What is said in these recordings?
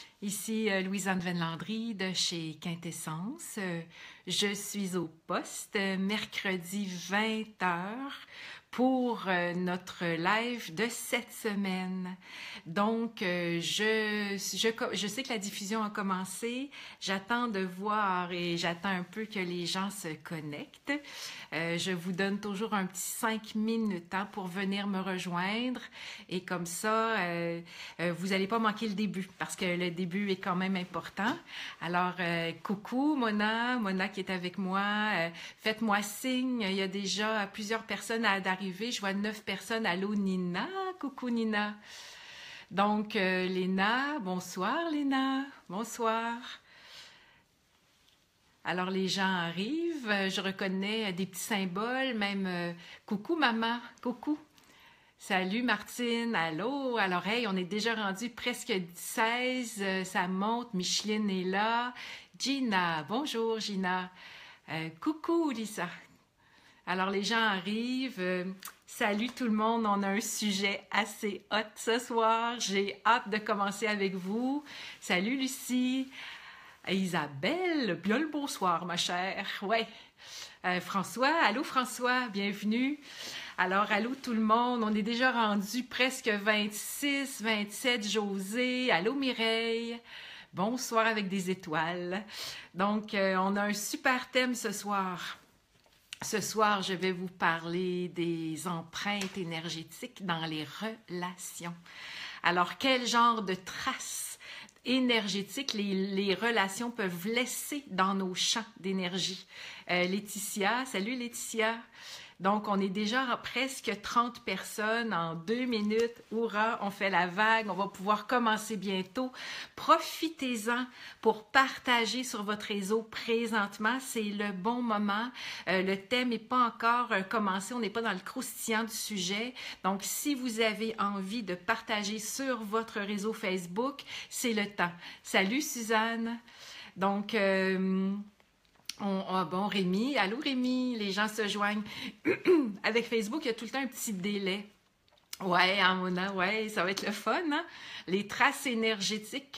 Ici Louise-Anne Venlandry de chez Quintessence. Je suis au poste mercredi 20h pour notre live de cette semaine. Donc, je sais que la diffusion a commencé. J'attends de voir et j'attends un peu que les gens se connectent. Je vous donne toujours un petit 5 minutes pour venir me rejoindre. Et comme ça, vous n'allez pas manquer le début parce que le début est quand même important. Alors, coucou Mona qui est avec moi. Faites-moi signe. Il y a déjà plusieurs personnes d'arriver. Je vois 9 personnes. Allô Nina. Coucou Nina. Donc, Léna. Bonsoir Léna. Bonsoir. Alors, les gens arrivent. Je reconnais des petits symboles. Même coucou maman. Coucou. Salut Martine, allô, à l'oreille, on est déjà rendu presque 16, ça monte, Micheline est là, Gina, bonjour Gina, coucou Lisa. Alors les gens arrivent, salut tout le monde, on a un sujet assez hot ce soir, j'ai hâte de commencer avec vous, salut Lucie, Isabelle, bien le bonsoir ma chère, ouais. François, allô François, bienvenue. Alors, allô tout le monde, on est déjà rendu presque 26, 27, José, allô Mireille, bonsoir avec des étoiles. Donc, on a un super thème ce soir. Ce soir, je vais vous parler des empreintes énergétiques dans les relations. Alors, quel genre de traces énergétiques les relations peuvent laisser dans nos champs d'énergie? Laetitia, salut Laetitia. Donc, on est déjà à presque 30 personnes en 2 minutes. Hourra, on fait la vague, on va pouvoir commencer bientôt. Profitez-en pour partager sur votre réseau présentement. C'est le bon moment. Le thème n'est pas encore commencé, on n'est pas dans le croustillant du sujet. Donc, si vous avez envie de partager sur votre réseau Facebook, c'est le temps. Salut Suzanne. Donc, bon, Rémi, allô Rémi, les gens se joignent. Avec Facebook, il y a tout le temps un petit délai. Ouais, Mona, ouais, ça va être le fun, hein? Les traces énergétiques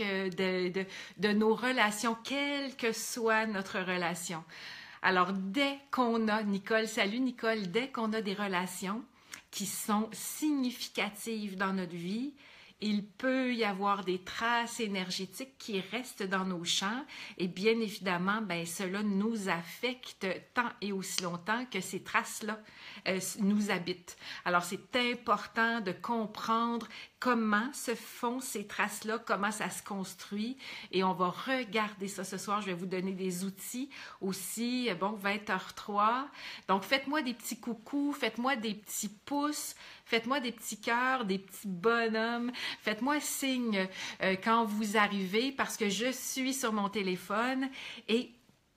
de nos relations, quelle que soit notre relation. Alors, dès qu'on a, Nicole, salut Nicole, dès qu'on a des relations qui sont significatives dans notre vie, il peut y avoir des traces énergétiques qui restent dans nos champs et bien évidemment, cela nous affecte tant et aussi longtemps que ces traces-là nous habitent. Alors, c'est important de comprendre comment se font ces traces-là, comment ça se construit et on va regarder ça ce soir. Je vais vous donner des outils aussi, bon, 20h03. Donc, faites-moi des petits coucous, faites-moi des petits pouces, faites-moi des petits cœurs, des petits bonhommes. Faites-moi signe quand vous arrivez parce que je suis sur mon téléphone et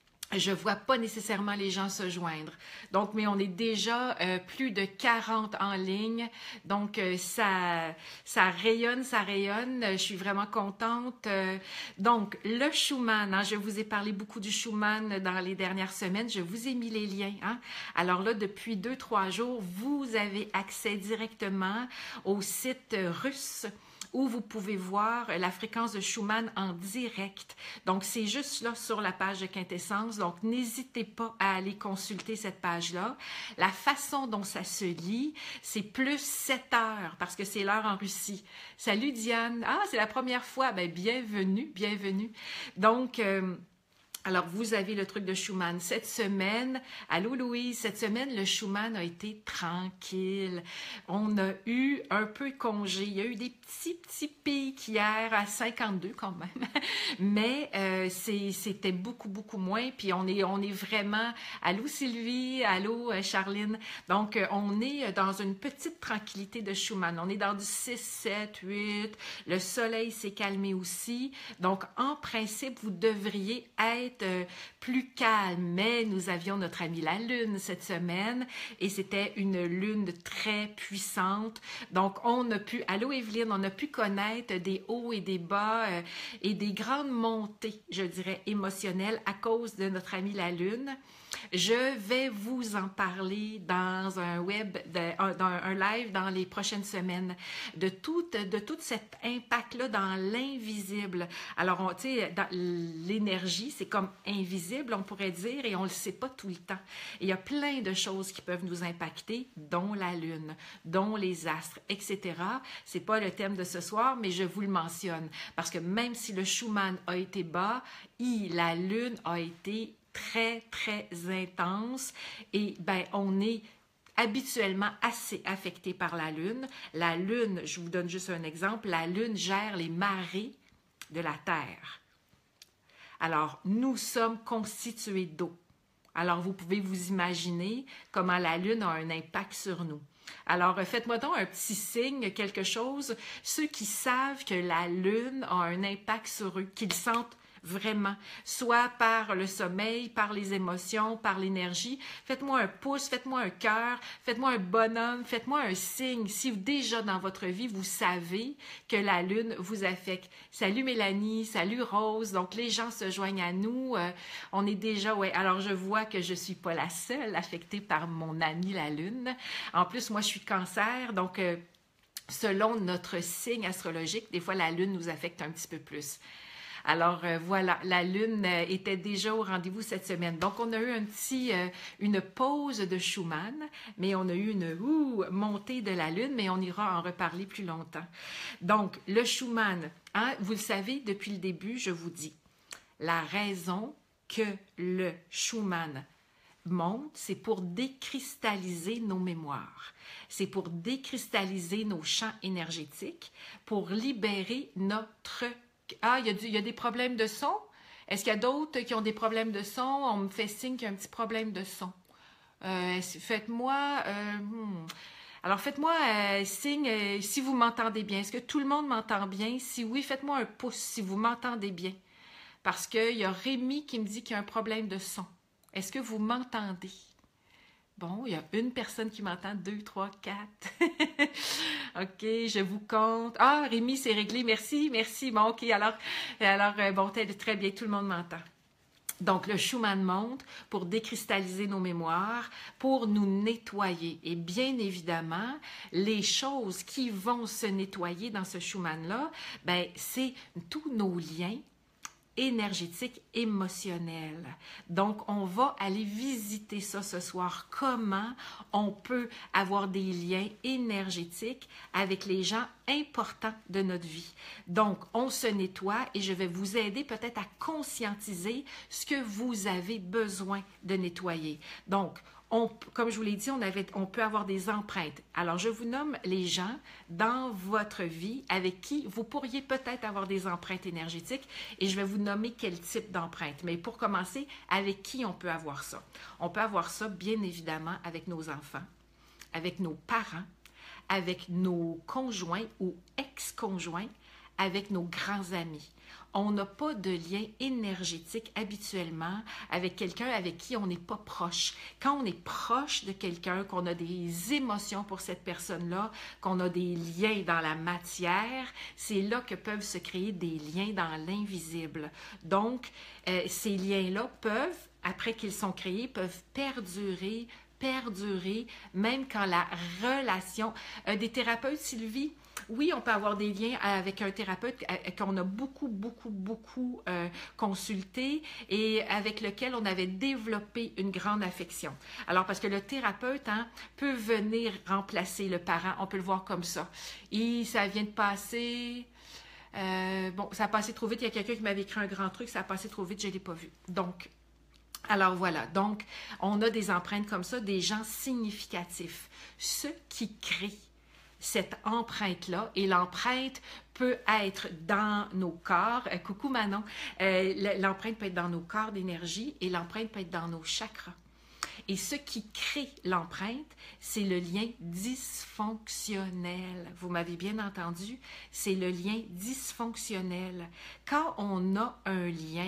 je vois pas nécessairement les gens se joindre. Donc, mais on est déjà plus de 40 en ligne. Donc, ça rayonne, ça rayonne. Je suis vraiment contente. Donc, le Schumann, hein, je vous ai parlé beaucoup du Schumann dans les dernières semaines. Je vous ai mis les liens. Hein. Alors là, depuis 2-3 jours, vous avez accès directement au site russe où vous pouvez voir la fréquence de Schumann en direct. Donc, c'est juste là sur la page de Quintessence. Donc, n'hésitez pas à aller consulter cette page-là. La façon dont ça se lit, c'est plus 7 heures parce que c'est l'heure en Russie. Salut Diane! Ah, c'est la première fois. Ben, bienvenue, bienvenue. Donc, alors, vous avez le truc de Schumann. Cette semaine, allô Louise, cette semaine, le Schumann a été tranquille. On a eu un peu de congé. Il y a eu des petits pics hier à 52 quand même. Mais c'était beaucoup moins. Puis on est vraiment... Allô Sylvie, allô Charline. Donc, on est dans une petite tranquillité de Schumann. On est dans du 6, 7, 8. Le soleil s'est calmé aussi. Donc, en principe, vous devriez être être plus calme, mais nous avions notre amie la Lune cette semaine et c'était une lune très puissante. Donc, on a pu, allô Evelyne, on a pu connaître des hauts et des bas et des grandes montées, je dirais, émotionnelles à cause de notre amie la Lune. Je vais vous en parler dans un dans un live dans les prochaines semaines de tout cet impact-là dans l'invisible. Alors, tu sais, l'énergie, c'est comme invisible, on pourrait dire, et on ne le sait pas tout le temps. Et il y a plein de choses qui peuvent nous impacter, dont la Lune, dont les astres, etc. C'est pas le thème de ce soir, mais je vous le mentionne. Parce que même si le Schumann a été bas, la Lune a été très, très intense et ben, on est habituellement assez affecté par la Lune. La Lune, je vous donne juste un exemple, la Lune gère les marées de la Terre. Alors, nous sommes constitués d'eau. Alors, vous pouvez vous imaginer comment la Lune a un impact sur nous. Alors, faites-moi donc un petit signe, quelque chose, ceux qui savent que la Lune a un impact sur eux, qu'ils sentent vraiment, soit par le sommeil, par les émotions, par l'énergie. Faites-moi un pouce, faites-moi un cœur, faites-moi un bonhomme, faites-moi un signe. Si déjà dans votre vie, vous savez que la Lune vous affecte. Salut Mélanie, salut Rose. Donc, les gens se joignent à nous. On est déjà, ouais. Alors, je vois que je ne suis pas la seule affectée par mon amie la Lune. En plus, moi, je suis Cancer, donc selon notre signe astrologique, des fois, la Lune nous affecte un petit peu plus. Alors voilà, la Lune était déjà au rendez-vous cette semaine. Donc, on a eu une pause de Schumann, mais on a eu une montée de la Lune, mais on ira en reparler plus longtemps. Donc, le Schumann, hein, vous le savez, depuis le début, je vous dis, la raison que le Schumann monte, c'est pour décristalliser nos mémoires. C'est pour décristalliser nos champs énergétiques, pour libérer notre... Ah, il y a des problèmes de son? Est-ce qu'il y a d'autres qui ont des problèmes de son? On me fait signe qu'il y a un petit problème de son. Faites-moi... Alors, faites-moi signe si vous m'entendez bien. Est-ce que tout le monde m'entend bien? Si oui, faites-moi un pouce si vous m'entendez bien. Parce qu'il y a Rémi qui me dit qu'il y a un problème de son. Est-ce que vous m'entendez? Bon, il y a une personne qui m'entend, 2, 3, 4. OK, je vous compte. Ah, Rémi, c'est réglé. Merci, merci. Bon, OK, alors bon, très bien, tout le monde m'entend. Donc, le Schumann monte pour décristalliser nos mémoires, pour nous nettoyer. Et bien évidemment, les choses qui vont se nettoyer dans ce Schumann-là, ben, c'est tous nos liens énergétique, émotionnel. Donc, on va aller visiter ça ce soir. Comment on peut avoir des liens énergétiques avec les gens importants de notre vie. Donc, on se nettoie et je vais vous aider peut-être à conscientiser ce que vous avez besoin de nettoyer. Donc, comme je vous l'ai dit, on peut avoir des empreintes. Alors, je vous nomme les gens dans votre vie avec qui vous pourriez peut-être avoir des empreintes énergétiques et je vais vous nommer quel type d'empreinte. Mais pour commencer, avec qui on peut avoir ça? On peut avoir ça, bien évidemment, avec nos enfants, avec nos parents, avec nos conjoints ou ex-conjoints, avec nos grands amis. On n'a pas de lien énergétique habituellement avec quelqu'un avec qui on n'est pas proche. Quand on est proche de quelqu'un, qu'on a des émotions pour cette personne-là, qu'on a des liens dans la matière, c'est là que peuvent se créer des liens dans l'invisible. Donc, ces liens-là peuvent, après qu'ils sont créés, peuvent perdurer, même quand la relation... des thérapeutes, Sylvie, oui, on peut avoir des liens avec un thérapeute qu'on a beaucoup consulté et avec lequel on avait développé une grande affection. Alors, parce que le thérapeute peut venir remplacer le parent, on peut le voir comme ça. Et ça vient de passer... bon, ça a passé trop vite. Il y a quelqu'un qui m'avait écrit un grand truc, ça a passé trop vite, je ne l'ai pas vu. Donc... Alors voilà, donc on a des empreintes comme ça, des gens significatifs. Ceux qui créent cette empreinte-là, et l'empreinte peut être dans nos corps. Coucou Manon, l'empreinte peut être dans nos corps d'énergie et l'empreinte peut être dans nos chakras. Et ce qui crée l'empreinte, c'est le lien dysfonctionnel. Vous m'avez bien entendu, c'est le lien dysfonctionnel. Quand on a un lien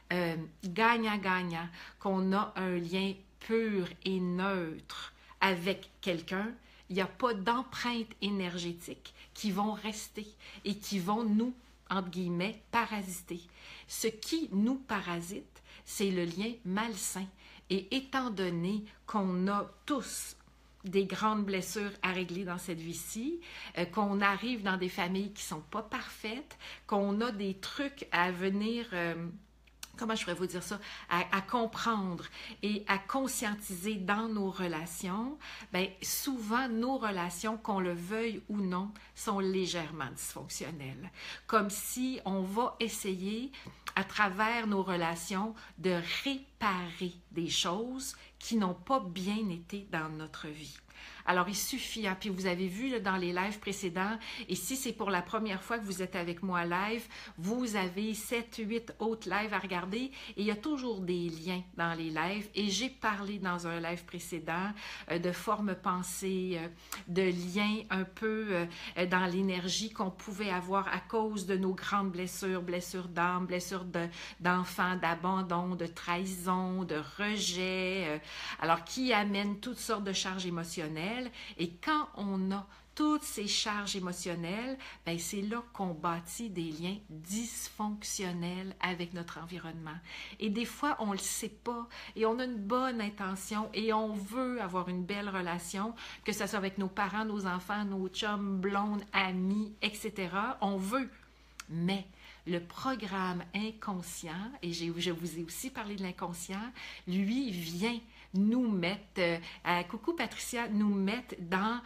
gagnant-gagnant, qu'on a un lien pur et neutre avec quelqu'un, il n'y a pas d'empreintes énergétiques qui vont rester et qui vont nous, entre guillemets, parasiter. Ce qui nous parasite, c'est le lien malsain. Et étant donné qu'on a tous des grandes blessures à régler dans cette vie-ci, qu'on arrive dans des familles qui ne sont pas parfaites, qu'on a des trucs à venir... comment je pourrais vous dire ça, à comprendre et à conscientiser dans nos relations, bien, souvent, nos relations, qu'on le veuille ou non, sont légèrement dysfonctionnelles. Comme si on va essayer, à travers nos relations, de réparer des choses qui n'ont pas bien été dans notre vie. Alors, il suffit, hein, puis vous avez vu là, dans les lives précédents, et si c'est pour la première fois que vous êtes avec moi live, vous avez 7, 8 autres lives à regarder, et il y a toujours des liens dans les lives, et j'ai parlé dans un live précédent de forme pensée, de liens un peu dans l'énergie qu'on pouvait avoir à cause de nos grandes blessures, blessures d'âme, blessures d'enfants, d'abandon, de trahison, de rejet, alors qui amènent toutes sortes de charges émotionnelles. Et quand on a toutes ces charges émotionnelles, ben c'est là qu'on bâtit des liens dysfonctionnels avec notre environnement. Et des fois, on ne le sait pas et on a une bonne intention et on veut avoir une belle relation, que ce soit avec nos parents, nos enfants, nos chums, blondes, amis, etc. On veut, mais le programme inconscient, et je vous ai aussi parlé de l'inconscient, lui vient nous mettre, coucou Patricia, nous mettre dans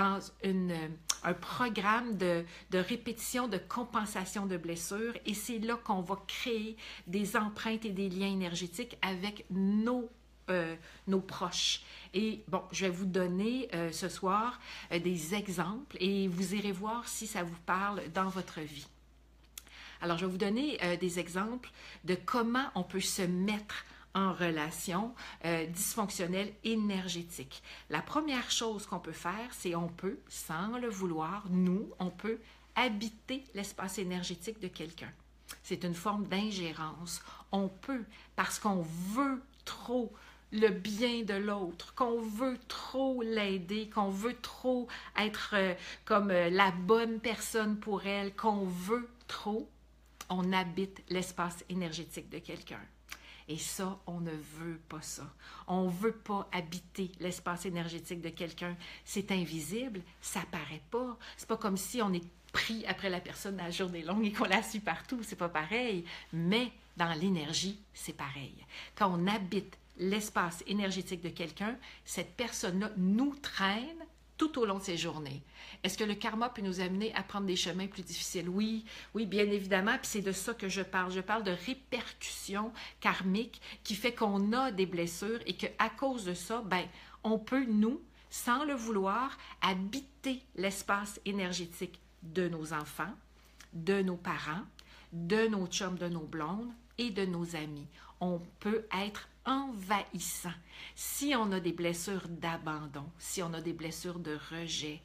un programme de répétition, de compensation de blessures, et c'est là qu'on va créer des empreintes et des liens énergétiques avec nos proches. Et bon, je vais vous donner ce soir des exemples et vous irez voir si ça vous parle dans votre vie. Alors, je vais vous donner des exemples de comment on peut se mettre en relation dysfonctionnelle énergétique. La première chose qu'on peut faire, c'est on peut, sans le vouloir, on peut habiter l'espace énergétique de quelqu'un. C'est une forme d'ingérence. On peut, parce qu'on veut trop le bien de l'autre, qu'on veut trop l'aider, qu'on veut trop être comme la bonne personne pour elle, qu'on veut trop, on habite l'espace énergétique de quelqu'un. Et ça, on ne veut pas ça. On ne veut pas habiter l'espace énergétique de quelqu'un. C'est invisible, ça ne paraît pas. C'est pas comme si on est pris après la personne à la journée longue et qu'on la suit partout. C'est pas pareil. Mais dans l'énergie, c'est pareil. Quand on habite l'espace énergétique de quelqu'un, cette personne-là nous traîne tout au long de ses journées. Est-ce que le karma peut nous amener à prendre des chemins plus difficiles? Oui, oui, bien évidemment, puis c'est de ça que je parle. Je parle de répercussions karmiques qui fait qu'on a des blessures et qu'à cause de ça, ben, on peut, nous, sans le vouloir, habiter l'espace énergétique de nos enfants, de nos parents, de nos chums, de nos blondes et de nos amis. On peut être envahissant. Si on a des blessures d'abandon, si on a des blessures de rejet,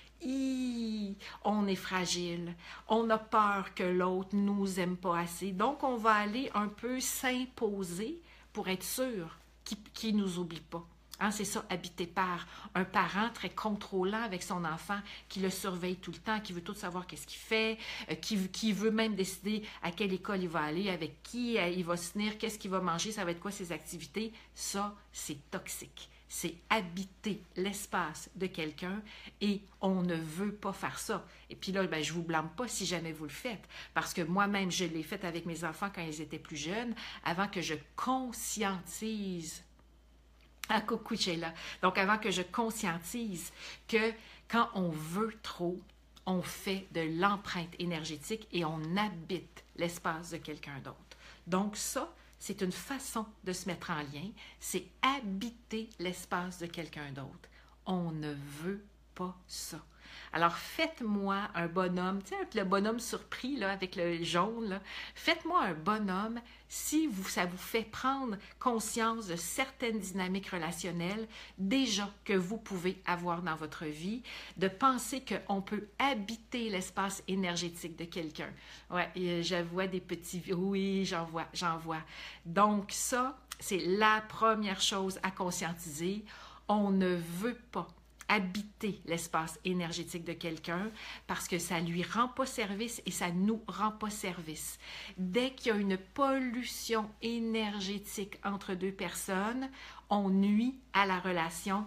on est fragile, on a peur que l'autre nous aime pas assez, donc on va aller un peu s'imposer pour être sûr qu'il nous oublie pas. Hein, c'est ça, habité par un parent très contrôlant avec son enfant, qui le surveille tout le temps, qui veut tout savoir qu'est-ce qu'il fait, qui veut même décider à quelle école il va aller, avec qui il va se tenir, qu'est-ce qu'il va manger, ça va être quoi ses activités. Ça, c'est toxique. C'est habiter l'espace de quelqu'un et on ne veut pas faire ça. Et puis là, ben, je ne vous blâme pas si jamais vous le faites, parce que moi-même, je l'ai fait avec mes enfants quand ils étaient plus jeunes, avant que je conscientise. Ah, coucou Sheila. Donc, avant que je conscientise que quand on veut trop, on fait de l'empreinte énergétique et on habite l'espace de quelqu'un d'autre. Donc, ça, c'est une façon de se mettre en lien, c'est habiter l'espace de quelqu'un d'autre. On ne veut pas ça. Alors, faites-moi un bonhomme, tu sais, le bonhomme surpris là, avec le jaune, là. Faites-moi un bonhomme si ça vous fait prendre conscience de certaines dynamiques relationnelles déjà que vous pouvez avoir dans votre vie, de penser qu'on peut habiter l'espace énergétique de quelqu'un. Ouais, je vois des petits... Oui, j'en vois. Donc ça, c'est la première chose à conscientiser. On ne veut pas habiter l'espace énergétique de quelqu'un parce que ça lui rend pas service et ça nous rend pas service. Dès qu'il y a une pollution énergétique entre deux personnes, on nuit à la relation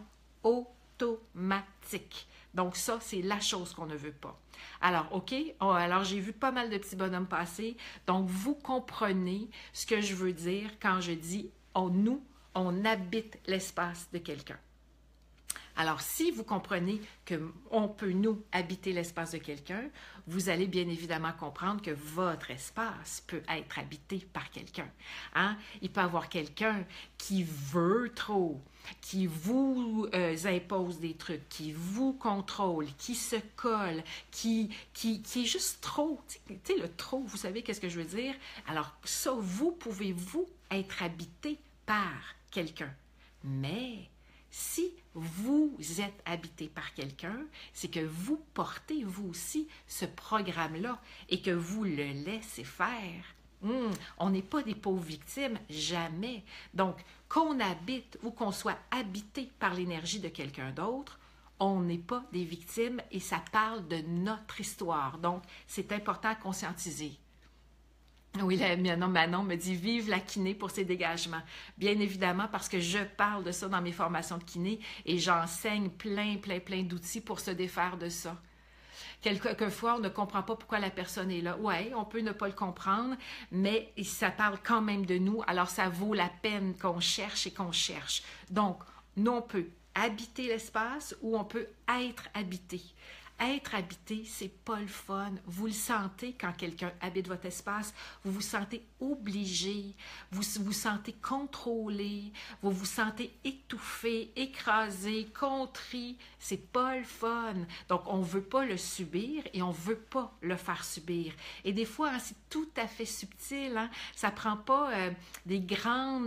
automatique. Donc ça, c'est la chose qu'on ne veut pas. Alors, OK, alors j'ai vu pas mal de petits bonhommes passer, donc vous comprenez ce que je veux dire quand je dis on habite l'espace de quelqu'un. Alors, si vous comprenez qu'on peut, nous, habiter l'espace de quelqu'un, vous allez bien évidemment comprendre que votre espace peut être habité par quelqu'un. Hein? Il peut y avoir quelqu'un qui veut trop, qui vous impose des trucs, qui vous contrôle, qui se colle, qui est juste trop. Tu sais, le trop, vous savez qu'est-ce que je veux dire? Alors, ça, vous pouvez, être habité par quelqu'un. Mais si vous êtes habité par quelqu'un, c'est que vous portez, vous aussi, ce programme-là et que vous le laissez faire. On n'est pas des pauvres victimes, jamais. Donc, qu'on habite ou qu'on soit habité par l'énergie de quelqu'un d'autre, on n'est pas des victimes et ça parle de notre histoire. Donc, c'est important à conscientiser. Oui, Manon me dit « Vive la kiné pour ses dégagements ». Bien évidemment, parce que je parle de ça dans mes formations de kiné et j'enseigne plein d'outils pour se défaire de ça. Quelquefois, on ne comprend pas pourquoi la personne est là. Oui, on peut ne pas le comprendre, mais ça parle quand même de nous, alors ça vaut la peine qu'on cherche et qu'on cherche. Donc, nous, on peut habiter l'espace ou on peut être habité. Être habité, c'est pas le fun. Vous le sentez quand quelqu'un habite votre espace. Vous vous sentez obligé, vous vous sentez contrôlé, vous vous sentez étouffé, écrasé, contrit. C'est pas le fun. Donc, on veut pas le subir et on veut pas le faire subir. Et des fois, hein, c'est tout à fait subtil. Hein? Ça prend pas des grands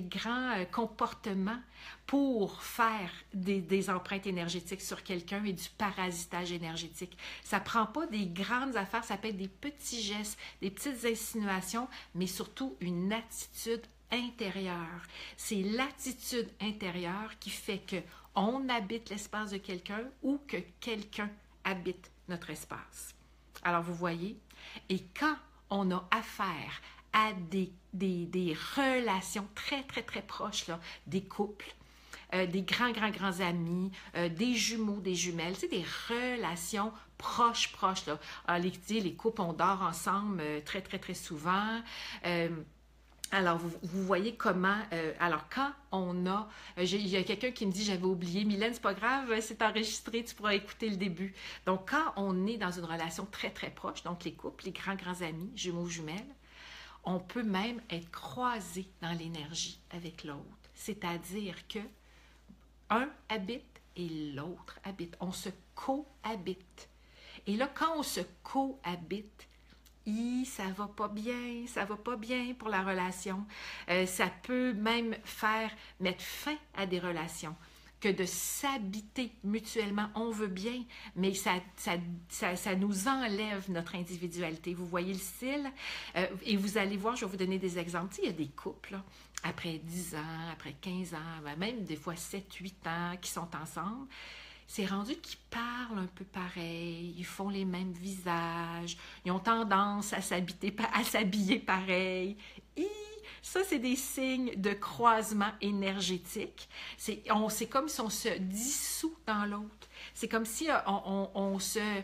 comportements pour faire des empreintes énergétiques sur quelqu'un et du parasitage énergétique. Ça ne prend pas des grandes affaires, ça peut être des petits gestes, des petites insinuations, mais surtout une attitude intérieure. C'est l'attitude intérieure qui fait qu'on habite l'espace de quelqu'un ou que quelqu'un habite notre espace. Alors, vous voyez, et quand on a affaire à des relations très proches, là, des couples, des grands amis, des jumeaux, des jumelles, c'est des relations proches, là. Les couples, on dort ensemble très souvent. Alors, vous voyez comment... alors, quand on a... il y a quelqu'un qui me dit, j'avais oublié, Mylène, c'est pas grave, c'est enregistré, tu pourras écouter le début. Donc, quand on est dans une relation très proche, donc les couples, les grands amis, jumeaux, jumelles, on peut même être croisé dans l'énergie avec l'autre. C'est-à-dire que un habite et l'autre habite. On se cohabite. Et là, quand on se cohabite, ça va pas bien pour la relation. Ça peut même mettre fin à des relations. Que de s'habiter mutuellement, on veut bien, mais ça nous enlève notre individualité. Vous voyez le style? Et vous allez voir, je vais vous donner des exemples. Tu sais, il y a des couples, là, après 10 ans, après 15 ans, même des fois 7-8 ans, qui sont ensemble. C'est rendu qu'ils parlent un peu pareil, ils font les mêmes visages, ils ont tendance à s'habiller pareil. Ça, c'est des signes de croisement énergétique. C'est comme si on se dissout dans l'autre. C'est comme si on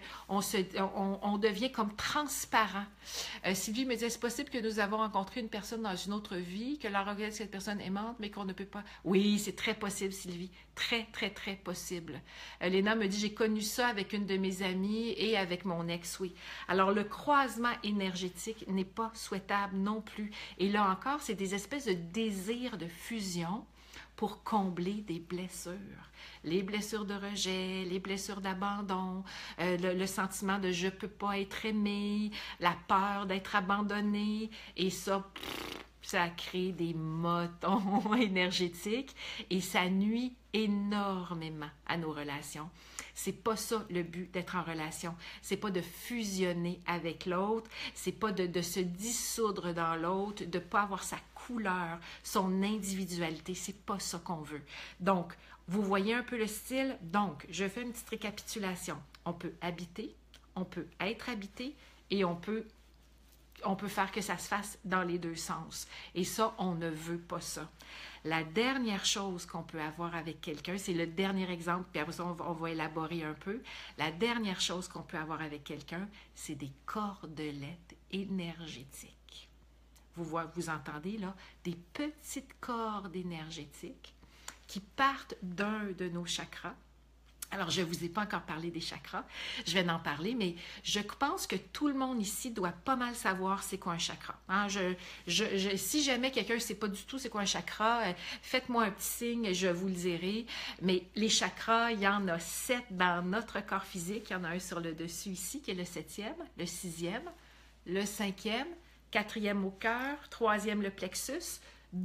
devient comme transparent. Sylvie me dit, est-ce possible que nous avons rencontré une personne dans une autre vie, que la regret de cette personne est morte, mais qu'on ne peut pas... Oui, c'est très possible, Sylvie. Très possible. Léna me dit, j'ai connu ça avec une de mes amies et avec mon ex, oui. Alors, le croisement énergétique n'est pas souhaitable non plus. Et là encore, c'est des espèces de désirs de fusion pour combler des blessures. Les blessures de rejet, les blessures d'abandon, le sentiment de je ne peux pas être aimé, la peur d'être abandonné, et ça, ça crée des motons énergétiques et ça nuit énormément à nos relations. C'est pas ça le but d'être en relation. C'est pas de fusionner avec l'autre, c'est pas de se dissoudre dans l'autre, de pas avoir sa couleur, son individualité. C'est pas ça qu'on veut. Donc, vous voyez un peu le style. Donc, je fais une petite récapitulation. On peut habiter, on peut être habité et on peut faire que ça se fasse dans les deux sens. Et ça, on ne veut pas ça. La dernière chose qu'on peut avoir avec quelqu'un, c'est le dernier exemple, puis après ça, on va élaborer un peu. La dernière chose qu'on peut avoir avec quelqu'un, c'est des cordelettes énergétiques. Vous entendez là, des petites cordes énergétiques qui partent d'un de nos chakras. Alors, je ne vous ai pas encore parlé des chakras, je vais en parler, mais je pense que tout le monde ici doit pas mal savoir c'est quoi un chakra. Hein? Si jamais quelqu'un ne sait pas du tout c'est quoi un chakra, faites-moi un petit signe, je vous le dirai. Mais les chakras, il y en a 7 dans notre corps physique. Il y en a un sur le dessus ici, qui est le 7e, le 6e, le 5e, 4e au cœur, 3e le plexus,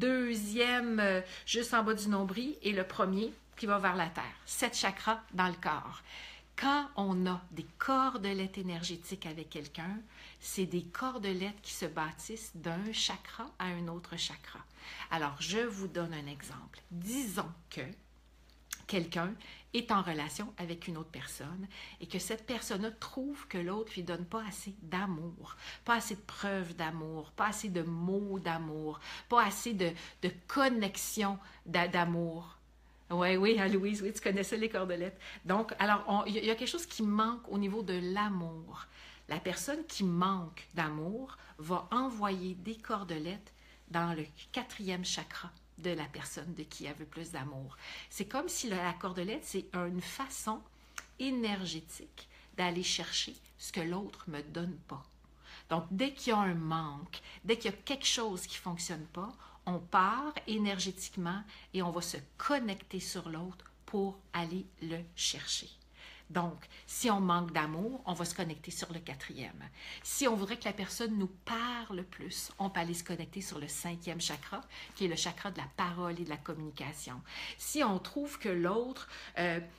2e juste en bas du nombril et le premier qui va vers la terre. 7 chakras dans le corps. Quand on a des cordelettes énergétiques avec quelqu'un, c'est des cordelettes qui se bâtissent d'un chakra à un autre chakra. Alors, je vous donne un exemple. Disons que quelqu'un est en relation avec une autre personne et que cette personne-là trouve que l'autre ne lui donne pas assez d'amour, pas assez de preuves d'amour, pas assez de mots d'amour, pas assez de connexion d'amour. Oui, hein, Louise, oui, tu connais ça, les cordelettes. Donc, alors, il y a quelque chose qui manque au niveau de l'amour. La personne qui manque d'amour va envoyer des cordelettes dans le 4e chakra de la personne de qui elle veut plus d'amour. C'est comme si la cordelette, c'est une façon énergétique d'aller chercher ce que l'autre ne me donne pas. Donc, dès qu'il y a un manque, dès qu'il y a quelque chose qui ne fonctionne pas, on part énergétiquement et on va se connecter sur l'autre pour aller le chercher. Donc, si on manque d'amour, on va se connecter sur le 4e. Si on voudrait que la personne nous parle plus, on peut aller se connecter sur le 5e chakra, qui est le chakra de la parole et de la communication. Si on trouve que l'autre, elle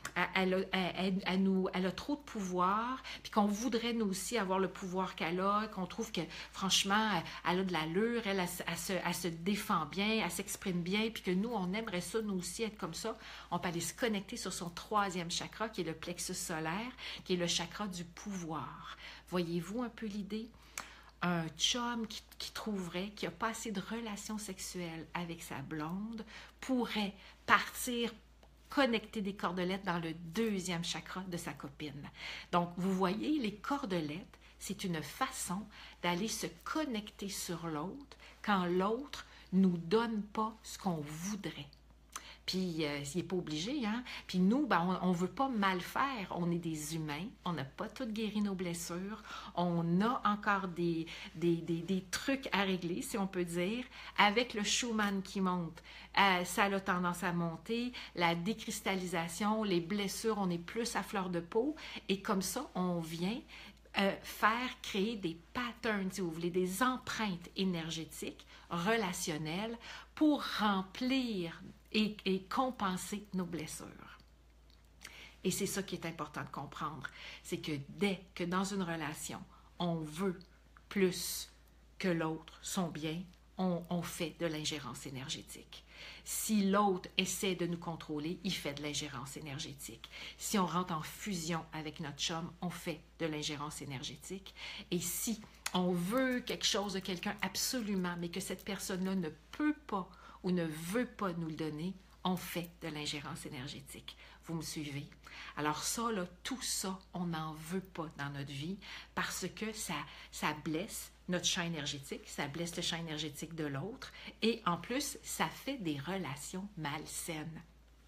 a trop de pouvoir, puis qu'on voudrait nous aussi avoir le pouvoir qu'elle a, qu'on trouve que franchement, elle a de l'allure, elle se défend bien, elle s'exprime bien, puis que nous, on aimerait ça, nous aussi, être comme ça, on peut aller se connecter sur son 3e chakra, qui est le plexus solaire, qui est le chakra du pouvoir. Voyez-vous un peu l'idée? Un chum qui trouverait qu'il n'a pas assez de relations sexuelles avec sa blonde pourrait partir connecter des cordelettes dans le 2e chakra de sa copine. Donc, vous voyez, les cordelettes, c'est une façon d'aller se connecter sur l'autre quand l'autre ne nous donne pas ce qu'on voudrait. Puis, il n'est pas obligé, hein? Puis nous, ben, on ne veut pas mal faire. On est des humains. On n'a pas toutes guéri nos blessures. On a encore des trucs à régler, si on peut dire. Avec le Schumann qui monte, ça a tendance à monter. La décristallisation, les blessures, on est plus à fleur de peau. Et comme ça, on vient créer des patterns, si vous voulez, des empreintes énergétiques, relationnelles, pour remplir et compenser nos blessures. Et c'est ça qui est important de comprendre, c'est que dès que dans une relation, on veut plus que l'autre, son bien, on fait de l'ingérence énergétique. Si l'autre essaie de nous contrôler, il fait de l'ingérence énergétique. Si on rentre en fusion avec notre chum, on fait de l'ingérence énergétique. Et si on veut quelque chose de quelqu'un absolument, mais que cette personne-là ne peut pas ou ne veut pas nous le donner, on fait de l'ingérence énergétique. Vous me suivez? Alors ça, là, tout ça, on n'en veut pas dans notre vie parce que ça blesse notre champ énergétique, ça blesse le champ énergétique de l'autre et en plus, ça fait des relations malsaines.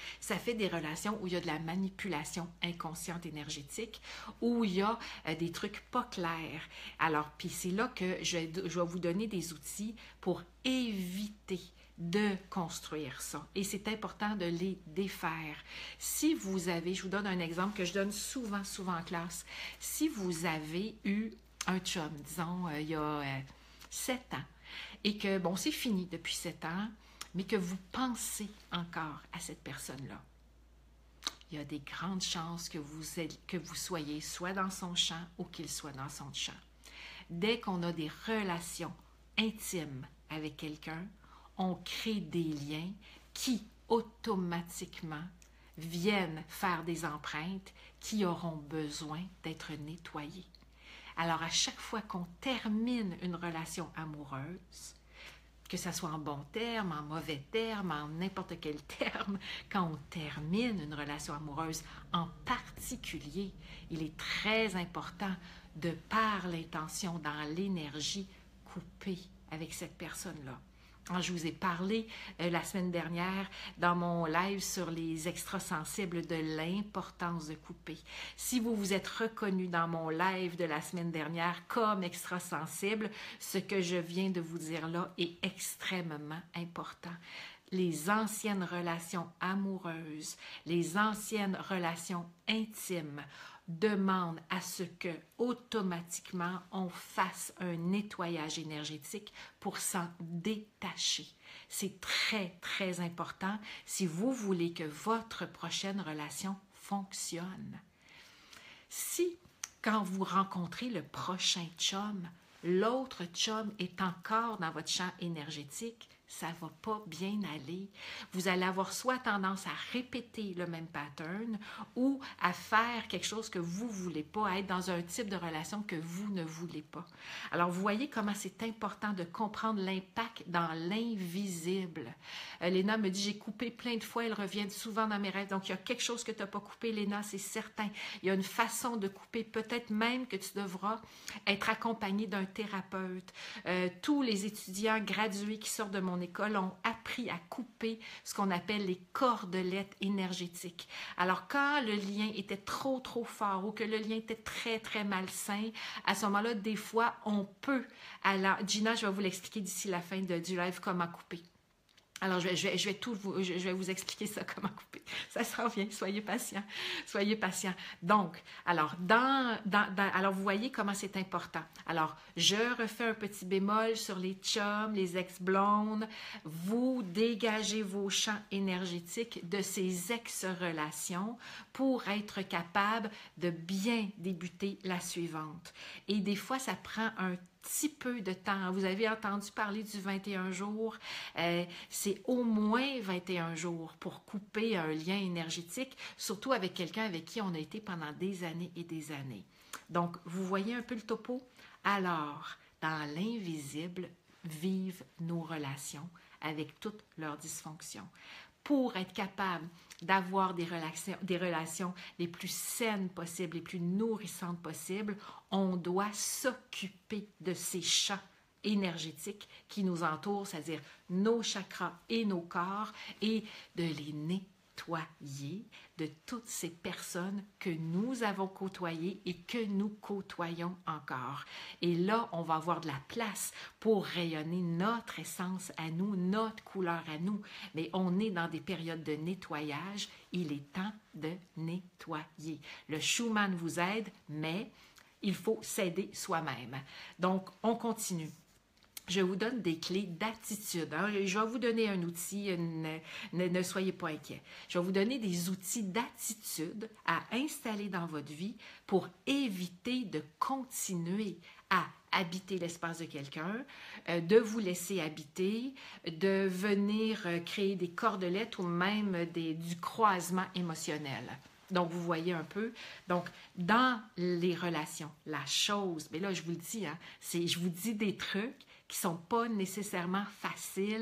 Ça fait des relations où il y a de la manipulation inconsciente énergétique, où il y a des trucs pas clairs. Alors, puis c'est là que je vais vous donner des outils pour éviter de construire ça. Et c'est important de les défaire. Si vous avez, je vous donne un exemple que je donne souvent en classe, si vous avez eu un chum, disons, il y a 7 ans, et que, bon, c'est fini depuis 7 ans, mais que vous pensez encore à cette personne-là, il y a des grandes chances que vous soyez soit dans son champ ou qu'il soit dans son champ. Dès qu'on a des relations intimes avec quelqu'un, on crée des liens qui automatiquement viennent faire des empreintes qui auront besoin d'être nettoyées. Alors, à chaque fois qu'on termine une relation amoureuse, que ce soit en bon terme, en mauvais terme, en n'importe quel terme, quand on termine une relation amoureuse en particulier, il est très important de, par l'intention, dans l'énergie, couper avec cette personne-là. Alors, je vous ai parlé la semaine dernière dans mon live sur les extrasensibles de l'importance de couper. Si vous vous êtes reconnu dans mon live de la semaine dernière comme extrasensible, ce que je viens de vous dire là est extrêmement important. Les anciennes relations amoureuses, les anciennes relations intimes demandent à ce que automatiquement on fasse un nettoyage énergétique pour s'en détacher. C'est très, très important si vous voulez que votre prochaine relation fonctionne. Si, quand vous rencontrez le prochain chum, l'autre chum est encore dans votre champ énergétique, ça ne va pas bien aller. Vous allez avoir soit tendance à répéter le même pattern ou à faire quelque chose que vous ne voulez pas, à être dans un type de relation que vous ne voulez pas. Alors, vous voyez comment c'est important de comprendre l'impact dans l'invisible. Léna me dit, j'ai coupé plein de fois, elles reviennent souvent dans mes rêves. Donc, il y a quelque chose que tu n'as pas coupé, Léna, c'est certain. Il y a une façon de couper, peut-être même que tu devras être accompagné d'un thérapeute. Tous les étudiants gradués qui sortent de mon école ont appris à couper ce qu'on appelle les cordelettes énergétiques. Alors, quand le lien était trop fort ou que le lien était très, très malsain, à ce moment-là, des fois, on peut... Alors, Gina, je vais vous l'expliquer d'ici la fin du live, comment couper. Alors, je vais vous expliquer ça, comment couper. Ça s'en vient, soyez patients, soyez patients. Donc, alors, alors, vous voyez comment c'est important. Alors, je refais un petit bémol sur les chums, les ex-blondes. Vous dégagez vos champs énergétiques de ces ex-relations pour être capable de bien débuter la suivante. Et des fois, ça prend un petit peu de temps. Vous avez entendu parler du 21 jours. C'est au moins 21 jours pour couper un lien énergétique, surtout avec quelqu'un avec qui on a été pendant des années et des années. Donc, vous voyez un peu le topo? Alors, dans l'invisible, vivent nos relations avec toutes leurs dysfonctions. Pour être capable d'avoir des relations les plus saines possibles, les plus nourrissantes possibles, on doit s'occuper de ces champs énergétiques qui nous entourent, c'est-à-dire nos chakras et nos corps, et de les nettoyer de toutes ces personnes que nous avons côtoyées et que nous côtoyons encore. Et là, on va avoir de la place pour rayonner notre essence à nous, notre couleur à nous. Mais on est dans des périodes de nettoyage. Il est temps de nettoyer. Le Schumann vous aide, mais il faut s'aider soi-même. Donc, on continue. Je vous donne des clés d'attitude. Je vais vous donner un outil, ne soyez pas inquiets. Je vais vous donner des outils d'attitude à installer dans votre vie pour éviter de continuer à habiter l'espace de quelqu'un, de vous laisser habiter, de venir créer des cordelettes ou même du croisement émotionnel. Donc, vous voyez un peu. Donc, dans les relations, la chose, mais là, je vous le dis, je vous dis des trucs qui ne sont pas nécessairement faciles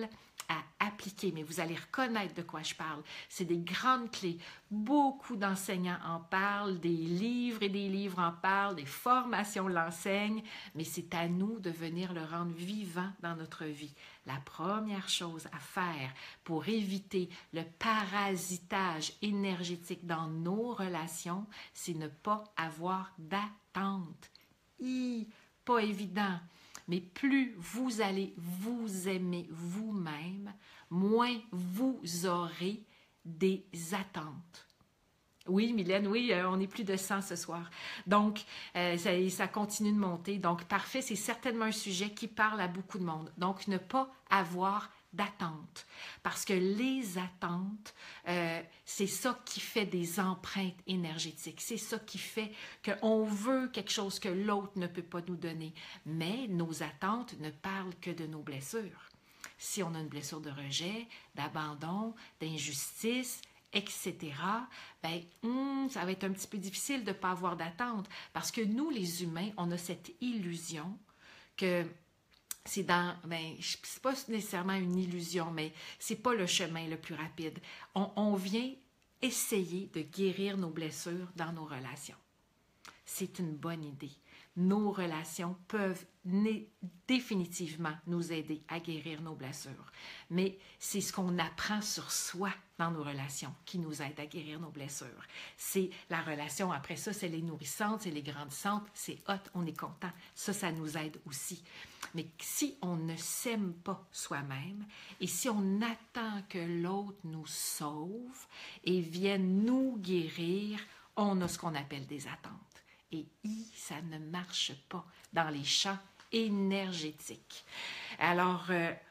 à appliquer, mais vous allez reconnaître de quoi je parle. C'est des grandes clés. Beaucoup d'enseignants en parlent, des livres et des livres en parlent, des formations l'enseignent, mais c'est à nous de venir le rendre vivant dans notre vie. La première chose à faire pour éviter le parasitage énergétique dans nos relations, c'est ne pas avoir d'attente. Pas évident. Mais plus vous allez vous aimer vous-même, moins vous aurez des attentes. Oui, Mylène, oui, on est plus de 100 ce soir. Donc, ça continue de monter. Donc, parfait, c'est certainement un sujet qui parle à beaucoup de monde. Donc, ne pas avoir d'attente. Parce que les attentes, c'est ça qui fait des empreintes énergétiques. C'est ça qui fait qu'on veut quelque chose que l'autre ne peut pas nous donner. Mais nos attentes ne parlent que de nos blessures. Si on a une blessure de rejet, d'abandon, d'injustice, etc., ben, ça va être un petit peu difficile de ne pas avoir d'attente. Parce que nous, les humains, on a cette illusion que c'est pas nécessairement une illusion, mais c'est pas le chemin le plus rapide. On vient essayer de guérir nos blessures dans nos relations. C'est une bonne idée. Nos relations peuvent définitivement nous aider à guérir nos blessures. Mais c'est ce qu'on apprend sur soi dans nos relations qui nous aide à guérir nos blessures. C'est la relation, après ça, c'est les nourrissantes, c'est les grandissantes, c'est hot, on est content. Ça nous aide aussi. Mais si on ne s'aime pas soi-même et si on attend que l'autre nous sauve et vienne nous guérir, on a ce qu'on appelle des attentes. Et ça ne marche pas dans les champs énergétiques. Alors,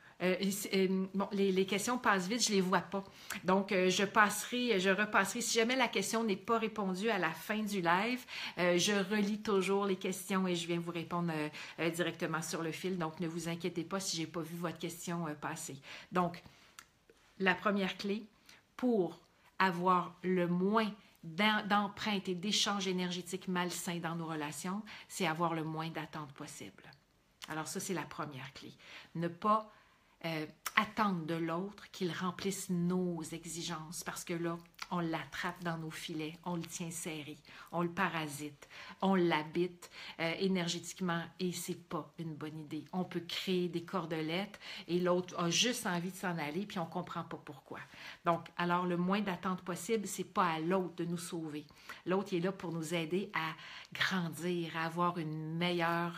bon, les questions passent vite, je ne les vois pas. Donc, je repasserai. Si jamais la question n'est pas répondue à la fin du live, je relis toujours les questions et je viens vous répondre directement sur le fil. Donc, ne vous inquiétez pas si je n'ai pas vu votre question passer. Donc, la première clé pour avoir le moins d'empreintes et d'échanges énergétiques malsains dans nos relations, c'est avoir le moins d'attentes possible. Alors ça, c'est la première clé. Ne pas attendre de l'autre qu'il remplisse nos exigences parce que là, on l'attrape dans nos filets, on le tient serré, on le parasite, on l'habite énergétiquement et c'est pas une bonne idée. On peut créer des cordelettes et l'autre a juste envie de s'en aller puis on comprend pas pourquoi. Donc, alors le moins d'attente possible, c'est pas à l'autre de nous sauver. L'autre est là pour nous aider à grandir, à avoir une meilleure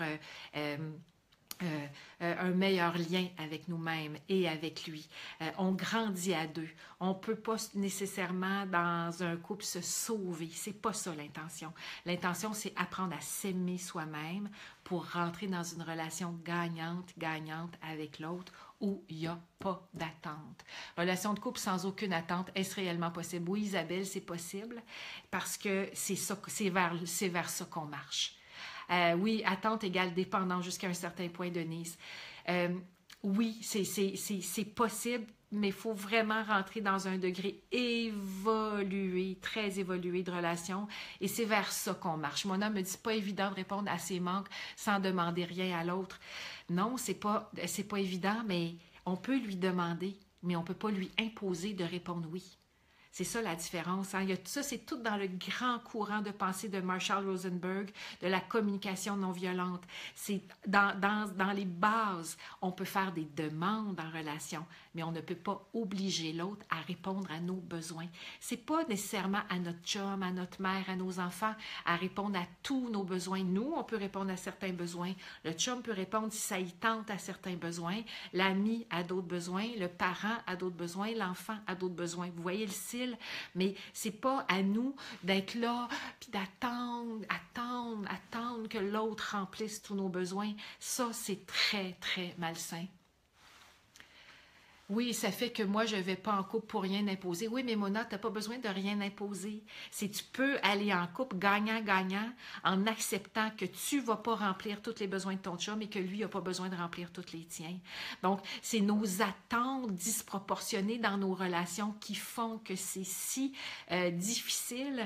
un meilleur lien avec nous-mêmes et avec lui. On grandit à deux. On ne peut pas nécessairement dans un couple se sauver. C'est pas ça l'intention. L'intention, c'est apprendre à s'aimer soi-même pour rentrer dans une relation gagnante avec l'autre où il n'y a pas d'attente. Relation de couple sans aucune attente, est-ce réellement possible? Oui, Isabelle, c'est possible parce que c'est vers ça qu'on marche. Oui, attente égale dépendance jusqu'à un certain point, Denise. Oui, c'est possible, mais il faut vraiment rentrer dans un degré évolué, très évolué de relation, et c'est vers ça qu'on marche. Mon homme me dit, c'est pas évident de répondre à ses manques sans demander rien à l'autre. Non, c'est pas évident, mais on peut lui demander, mais on peut pas lui imposer de répondre oui. C'est ça la différence. Hein? Ça, c'est tout dans le grand courant de pensée de Marshall Rosenberg, de la communication non violente. C'est dans les bases, on peut faire des demandes en relation, mais on ne peut pas obliger l'autre à répondre à nos besoins. C'est pas nécessairement à notre chum, à notre mère, à nos enfants, à répondre à tous nos besoins. Nous, on peut répondre à certains besoins. Le chum peut répondre si ça y tente à certains besoins. L'ami a d'autres besoins. Le parent a d'autres besoins. L'enfant a d'autres besoins. Vous voyez le style? Mais c'est pas à nous d'être là puis d'attendre que l'autre remplisse tous nos besoins. Ça, c'est très, très malsain. Oui, ça fait que moi, je ne vais pas en couple pour rien imposer. Oui, mais Mona, tu n'as pas besoin de rien imposer. Tu peux aller en couple gagnant-gagnant en acceptant que tu ne vas pas remplir tous les besoins de ton chum et que lui n'a pas besoin de remplir tous les tiens. Donc, c'est nos attentes disproportionnées dans nos relations qui font que c'est si difficile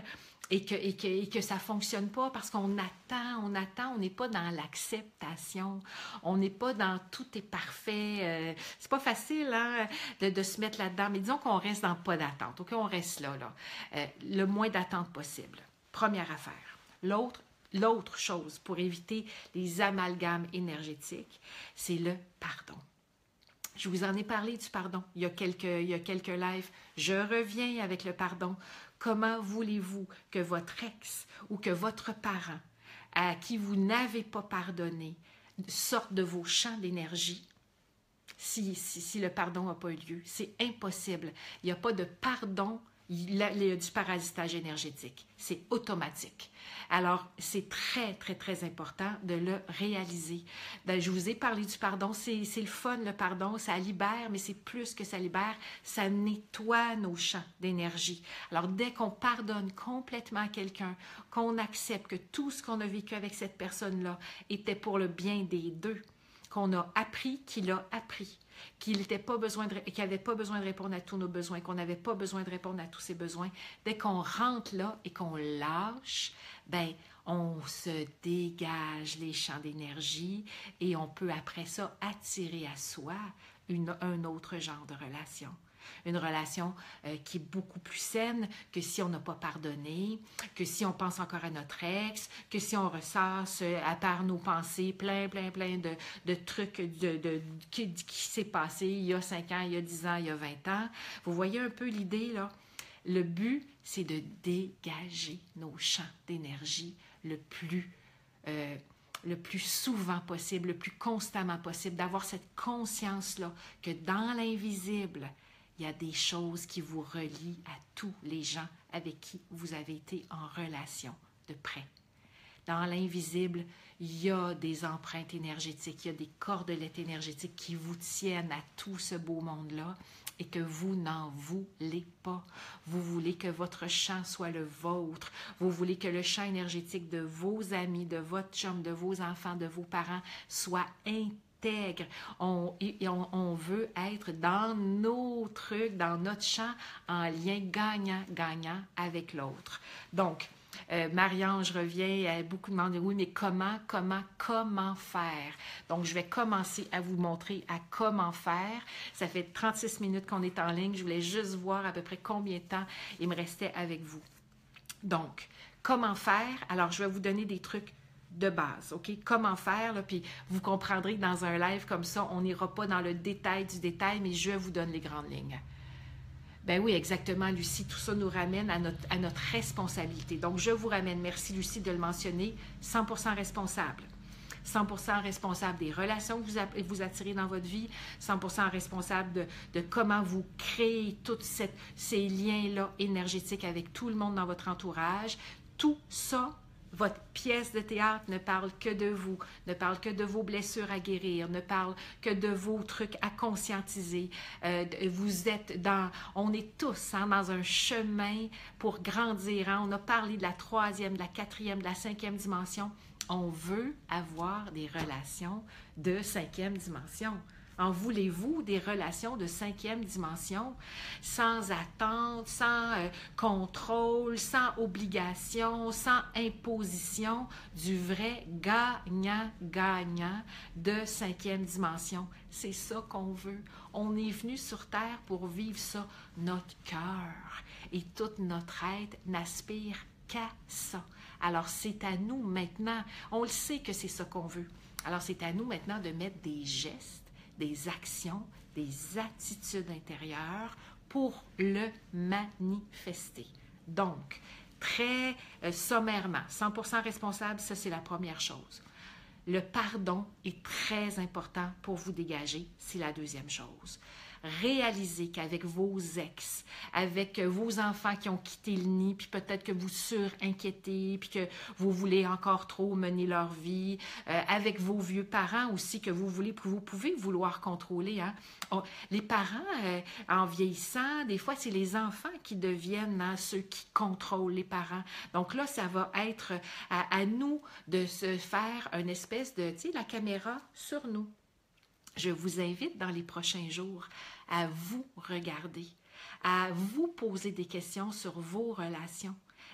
et que ça ne fonctionne pas parce qu'on attend, on n'est pas dans l'acceptation, on n'est pas dans tout est parfait. C'est pas facile hein, de se mettre là-dedans, mais disons qu'on reste dans pas d'attente, ok, on reste là. Le moins d'attente possible. Première affaire. L'autre chose pour éviter les amalgames énergétiques, c'est le pardon. Je vous en ai parlé du pardon il y a quelques lives. Je reviens avec le pardon. Comment voulez-vous que votre ex ou que votre parent à qui vous n'avez pas pardonné sorte de vos champs d'énergie si le pardon n'a pas eu lieu? C'est impossible. Il n'y a pas de pardon. Il y a du parasitage énergétique. C'est automatique. Alors, c'est très, très, très important de le réaliser. Je vous ai parlé du pardon. C'est le fun, le pardon. Ça libère, mais c'est plus que ça libère. Ça nettoie nos champs d'énergie. Alors, dès qu'on pardonne complètement à quelqu'un, qu'on accepte que tout ce qu'on a vécu avec cette personne-là était pour le bien des deux, qu'on a appris, qu'il a appris, qu'il n'avait pas besoin de répondre à tous nos besoins, qu'on n'avait pas besoin de répondre à tous ses besoins. Dès qu'on rentre là et qu'on lâche, ben on se dégage les champs d'énergie et on peut après ça attirer à soi un autre genre de relation. Une relation qui est beaucoup plus saine que si on n'a pas pardonné, que si on pense encore à notre ex, que si on ressasse à part nos pensées plein de trucs qui s'est passé il y a 5 ans, il y a 10 ans, il y a 20 ans. Vous voyez un peu l'idée, là? Le but, c'est de dégager nos champs d'énergie le plus souvent possible, le plus constamment possible, d'avoir cette conscience-là que dans l'invisible, il y a des choses qui vous relient à tous les gens avec qui vous avez été en relation de près. Dans l'invisible, il y a des empreintes énergétiques, il y a des cordelettes énergétiques qui vous tiennent à tout ce beau monde-là et que vous n'en voulez pas. Vous voulez que votre champ soit le vôtre. Vous voulez que le champ énergétique de vos amis, de votre chum, de vos enfants, de vos parents soit intègre. On veut être dans nos trucs, dans notre champ, en lien gagnant avec l'autre. Donc, Marie-Ange revient, beaucoup demandent, oui, mais comment faire? Donc, je vais commencer à vous montrer à comment faire. Ça fait 36 minutes qu'on est en ligne. Je voulais juste voir à peu près combien de temps il me restait avec vous. Donc, comment faire? Alors, je vais vous donner des trucs de base, OK? Comment faire, là, puis vous comprendrez que dans un live comme ça, on n'ira pas dans le détail du détail, mais je vous donne les grandes lignes. Ben oui, exactement, Lucie. Tout ça nous ramène à notre responsabilité. Donc, je vous ramène, merci Lucie de le mentionner, 100% responsable. 100% responsable des relations que vous attirez dans votre vie, 100% responsable de comment vous créez tous ces liens-là énergétiques avec tout le monde dans votre entourage. Tout ça, votre pièce de théâtre ne parle que de vous, ne parle que de vos blessures à guérir, ne parle que de vos trucs à conscientiser. Vous êtes on est tous dans un chemin pour grandir. Hein? On a parlé de la 3e, de la 4e, de la 5e dimension. On veut avoir des relations de 5e dimension. En voulez-vous des relations de 5e dimension, sans attente, sans contrôle, sans obligation, sans imposition, du vrai gagnant-gagnant de 5e dimension? C'est ça qu'on veut. On est venu sur Terre pour vivre ça. Notre cœur et toute notre être n'aspire qu'à ça. Alors, c'est à nous maintenant. On le sait que c'est ça qu'on veut. Alors, c'est à nous maintenant de mettre des gestes, des actions, des attitudes intérieures pour le manifester. Donc, très sommairement, 100% responsable, ça c'est la première chose. Le pardon est très important pour vous dégager, c'est la deuxième chose. Réalisez qu'avec vos ex, avec vos enfants qui ont quitté le nid, puis peut-être que vous surinquiétez, puis que vous voulez encore trop mener leur vie, avec vos vieux parents aussi que vous pouvez vouloir contrôler. Hein? Les parents, en vieillissant, des fois, c'est les enfants qui deviennent ceux qui contrôlent les parents. Donc là, ça va être à nous de se faire une espèce de, tu sais, la caméra sur nous. Je vous invite dans les prochains jours à vous regarder, à vous poser des questions sur vos relations.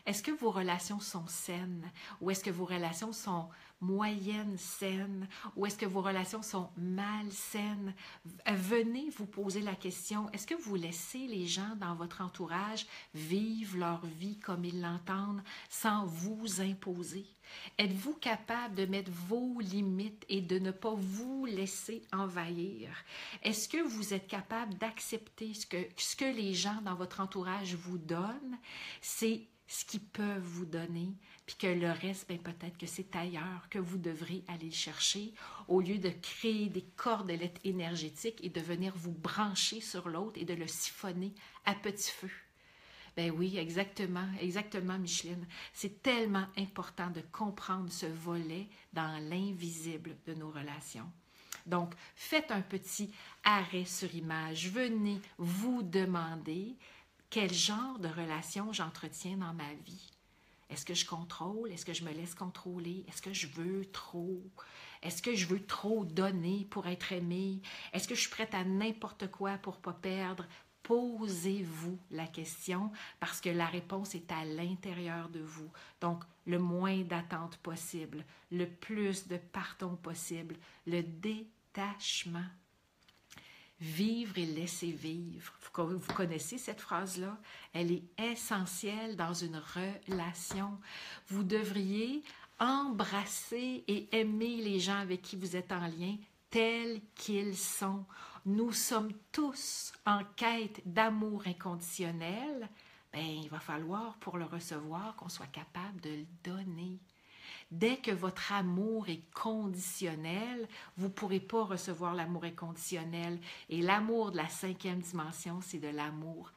Est-ce que vos relations sont saines? Ou est-ce que vos relations sont moyennes saines? Ou est-ce que vos relations sont malsaines? Venez vous poser la question, est-ce que vous laissez les gens dans votre entourage vivre leur vie comme ils l'entendent sans vous imposer? Êtes-vous capable de mettre vos limites et de ne pas vous laisser envahir? Est-ce que vous êtes capable d'accepter ce que les gens dans votre entourage vous donnent? C'est ce qu'ils peuvent vous donner, puis que le reste, ben, peut-être que c'est ailleurs que vous devrez aller le chercher, au lieu de créer des cordelettes énergétiques et de venir vous brancher sur l'autre et de le siphonner à petit feu. Ben oui, exactement, exactement, Micheline. C'est tellement important de comprendre ce volet dans l'invisible de nos relations. Donc, faites un petit arrêt sur image. Venez vous demander quel genre de relation j'entretiens dans ma vie. Est-ce que je contrôle? Est-ce que je me laisse contrôler? Est-ce que je veux trop? Est-ce que je veux trop donner pour être aimée? Est-ce que je suis prête à n'importe quoi pour ne pas perdre? Posez-vous la question parce que la réponse est à l'intérieur de vous. Donc, le moins d'attente possible, le plus de pardon possible, le détachement. Vivre et laisser vivre. Vous connaissez cette phrase-là? Elle est essentielle dans une relation. Vous devriez embrasser et aimer les gens avec qui vous êtes en lien tels qu'ils sont. Nous sommes tous en quête d'amour inconditionnel. Ben, il va falloir, pour le recevoir, qu'on soit capable de le donner. Dès que votre amour est conditionnel, vous ne pourrez pas recevoir l'amour inconditionnel. Et l'amour de la 5e dimension, c'est de l'amour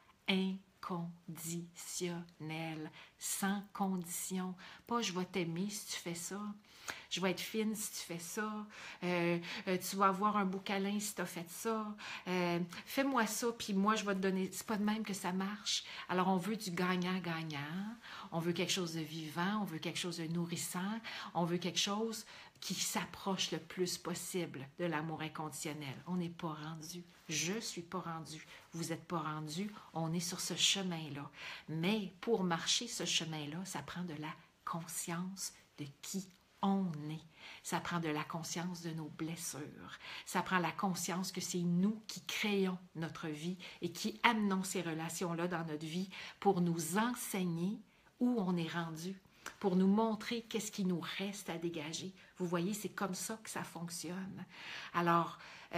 inconditionnel, sans condition. Pas je vais t'aimer si tu fais ça. Je vais être fine si tu fais ça. Tu vas avoir un beau câlin si tu as fait ça. Fais-moi ça, puis moi, je vais te donner. C'est pas de même que ça marche. Alors, on veut du gagnant-gagnant. On veut quelque chose de vivant. On veut quelque chose de nourrissant. On veut quelque chose qui s'approche le plus possible de l'amour inconditionnel. On n'est pas rendu. Je ne suis pas rendu. Vous n'êtes pas rendu. On est sur ce chemin-là. Mais pour marcher ce chemin-là, ça prend de la conscience de qui on est. Ça prend de la conscience de nos blessures. Ça prend la conscience que c'est nous qui créons notre vie et qui amenons ces relations-là dans notre vie pour nous enseigner où on est rendu, pour nous montrer qu'est-ce qui nous reste à dégager. Vous voyez, c'est comme ça que ça fonctionne. Alors,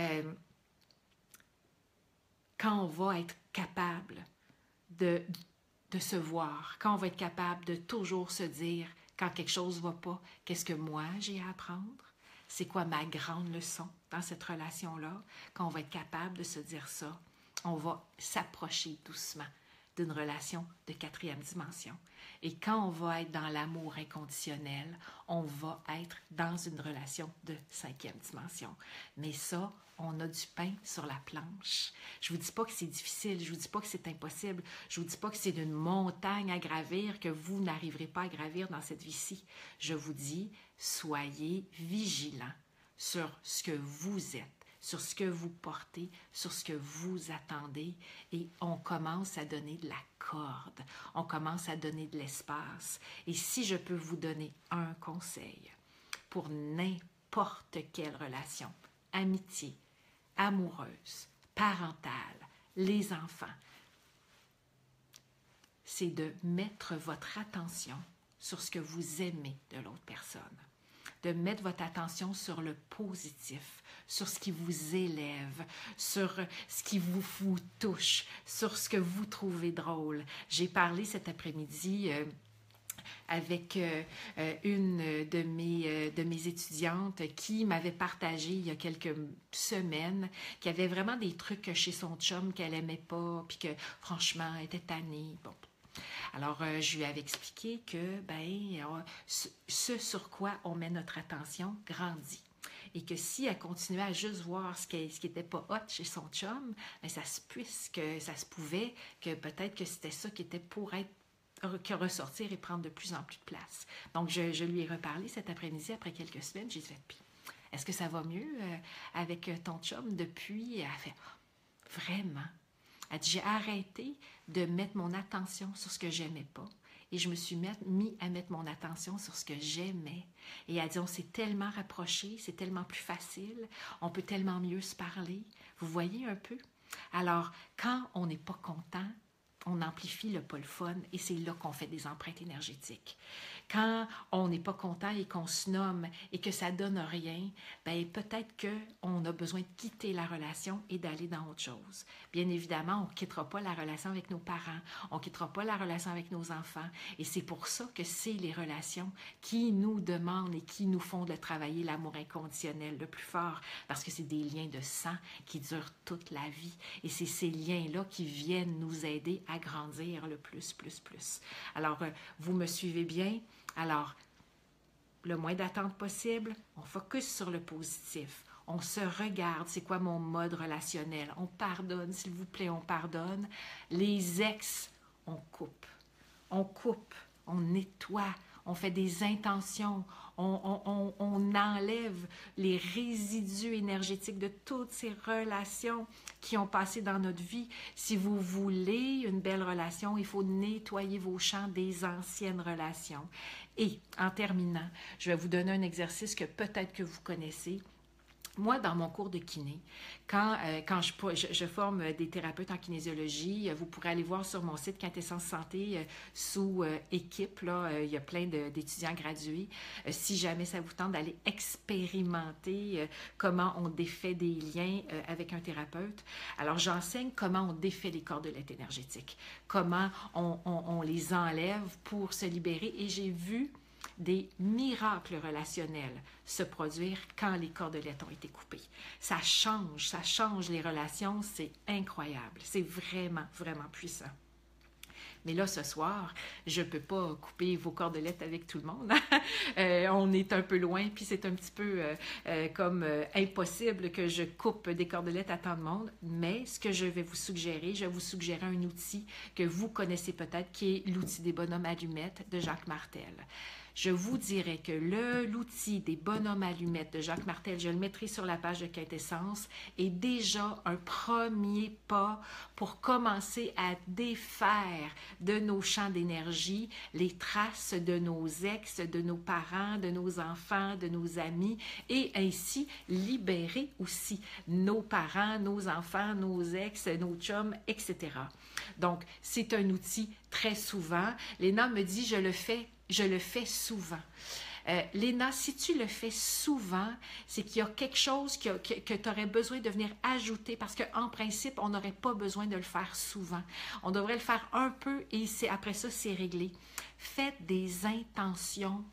quand on va être capable de se voir, quand on va être capable de toujours se dire quand quelque chose ne va pas, qu'est-ce que moi j'ai à apprendre? C'est quoi ma grande leçon dans cette relation-là? Quand on va être capable de se dire ça, on va s'approcher doucement d'une relation de 4e dimension. Et quand on va être dans l'amour inconditionnel, on va être dans une relation de 5e dimension. Mais ça, on a du pain sur la planche. Je ne vous dis pas que c'est difficile, je ne vous dis pas que c'est impossible, je ne vous dis pas que c'est une montagne à gravir que vous n'arriverez pas à gravir dans cette vie-ci. Je vous dis, soyez vigilants sur ce que vous êtes, sur ce que vous portez, sur ce que vous attendez, et on commence à donner de la corde, on commence à donner de l'espace. Et si je peux vous donner un conseil pour n'importe quelle relation, amitié, amoureuse, parentale, les enfants, c'est de mettre votre attention sur ce que vous aimez de l'autre personne, de mettre votre attention sur le positif, sur ce qui vous élève, sur ce qui vous touche, sur ce que vous trouvez drôle. J'ai parlé cet après-midi avec une de mes étudiantes qui m'avait partagé il y a quelques semaines qu'il y avait vraiment des trucs chez son chum qu'elle n'aimait pas, puis que franchement, elle était tannée. Bon. Alors, je lui avais expliqué que ce sur quoi on met notre attention grandit. Et que si elle continuait à juste voir ce qui n'était pas hot chez son chum, bien, ça se pouvait que peut-être que c'était ça qui était pour être que ressortir et prendre de plus en plus de place. Donc, je lui ai reparlé cet après-midi, après quelques semaines. J'ai dit, puis, est-ce que ça va mieux avec ton chum depuis? Elle a fait, vraiment? Elle dit, j'ai arrêté de mettre mon attention sur ce que j'aimais pas et je me suis mis à mettre mon attention sur ce que j'aimais. Et à dire, on s'est tellement rapprochés, c'est tellement plus facile, on peut tellement mieux se parler. Vous voyez un peu? Alors, quand on n'est pas content, on amplifie le pas le fun et c'est là qu'on fait des empreintes énergétiques. Quand on n'est pas content et qu'on se nomme et que ça donne rien, ben peut-être qu'on a besoin de quitter la relation et d'aller dans autre chose. Bien évidemment, on ne quittera pas la relation avec nos parents, on ne quittera pas la relation avec nos enfants et c'est pour ça que c'est les relations qui nous demandent et qui nous font de travailler l'amour inconditionnel le plus fort parce que c'est des liens de sang qui durent toute la vie et c'est ces liens-là qui viennent nous aider à grandir le plus. Alors, vous me suivez bien? Alors, le moins d'attente possible, on focus sur le positif. On se regarde, c'est quoi mon mode relationnel? On pardonne, s'il vous plaît, on pardonne. Les ex, on coupe, on nettoie, on fait des intentions, on enlève les résidus énergétiques de toutes ces relations qui ont passé dans notre vie. Si vous voulez une belle relation, il faut nettoyer vos champs des anciennes relations. Et en terminant, je vais vous donner un exercice que peut-être que vous connaissez. Moi, dans mon cours de kiné, quand je forme des thérapeutes en kinésiologie, vous pourrez aller voir sur mon site Quintessence Santé sous équipe, là, il y a plein d'étudiants gradués. Si jamais ça vous tente d'aller expérimenter comment on défait des liens avec un thérapeute, alors j'enseigne comment on défait les cordelettes énergétiques, comment on les enlève pour se libérer et j'ai vu des miracles relationnels se produire quand les cordelettes ont été coupées. Ça change les relations, c'est incroyable, c'est vraiment puissant. Mais là, ce soir, je ne peux pas couper vos cordelettes avec tout le monde. On est un peu loin, puis c'est un petit peu comme impossible que je coupe des cordelettes à tant de monde. Mais ce que je vais vous suggérer, un outil que vous connaissez peut-être, qui est l'outil des bonhommes allumettes de Jacques Martel. Je vous dirais que l'outil des bonhommes allumettes de Jacques Martel, je le mettrai sur la page de Quintessence, est déjà un premier pas pour commencer à défaire de nos champs d'énergie les traces de nos ex, de nos parents, de nos enfants, de nos amis et ainsi libérer aussi nos parents, nos enfants, nos ex, nos chums, etc. Donc, c'est un outil très souvent. Léna me dit, je le fais souvent. Léna, si tu le fais souvent, c'est qu'il y a quelque chose que tu aurais besoin de venir ajouter parce qu'en principe, on n'aurait pas besoin de le faire souvent. On devrait le faire un peu et après ça, c'est réglé. Faites des intentions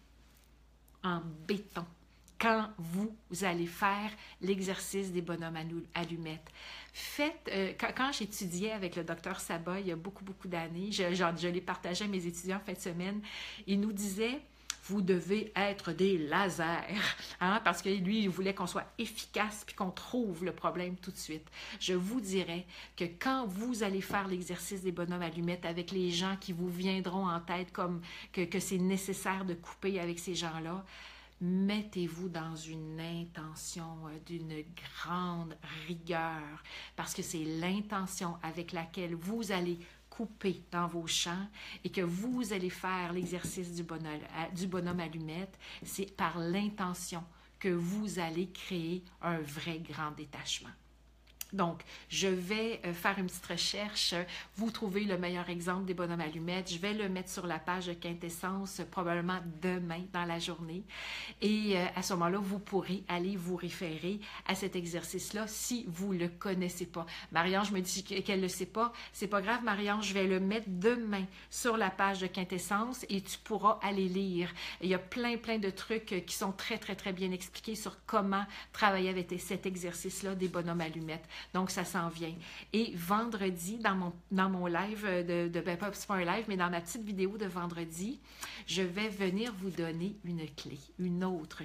en béton quand vous allez faire l'exercice des bonhommes allumettes. Faites, quand j'étudiais avec le docteur Sabat, il y a beaucoup d'années, je l'ai partagé à mes étudiants en fin de semaine, il nous disait, vous devez être des lasers, hein, parce que lui, il voulait qu'on soit efficace puis qu'on trouve le problème tout de suite. Je vous dirais que quand vous allez faire l'exercice des bonhommes allumettes avec les gens qui vous viendront en tête comme que c'est nécessaire de couper avec ces gens-là, mettez-vous dans une intention d'une grande rigueur parce que c'est l'intention avec laquelle vous allez couper dans vos champs et que vous allez faire l'exercice du bonhomme allumette, c'est par l'intention que vous allez créer un vrai grand détachement. Donc, je vais faire une petite recherche, vous trouvez le meilleur exemple des bonhommes allumettes, je vais le mettre sur la page de Quintessence probablement demain dans la journée et à ce moment-là, vous pourrez aller vous référer à cet exercice-là si vous ne le connaissez pas. Marie-Ange me dit qu'elle ne le sait pas, c'est pas grave Marie-Ange, je vais le mettre demain sur la page de Quintessence et tu pourras aller lire. Il y a plein de trucs qui sont très bien expliqués sur comment travailler avec cet exercice-là des bonhommes allumettes. Donc, ça s'en vient. Et vendredi, dans mon live, c'est pas un live, mais dans ma petite vidéo de vendredi, je vais venir vous donner une autre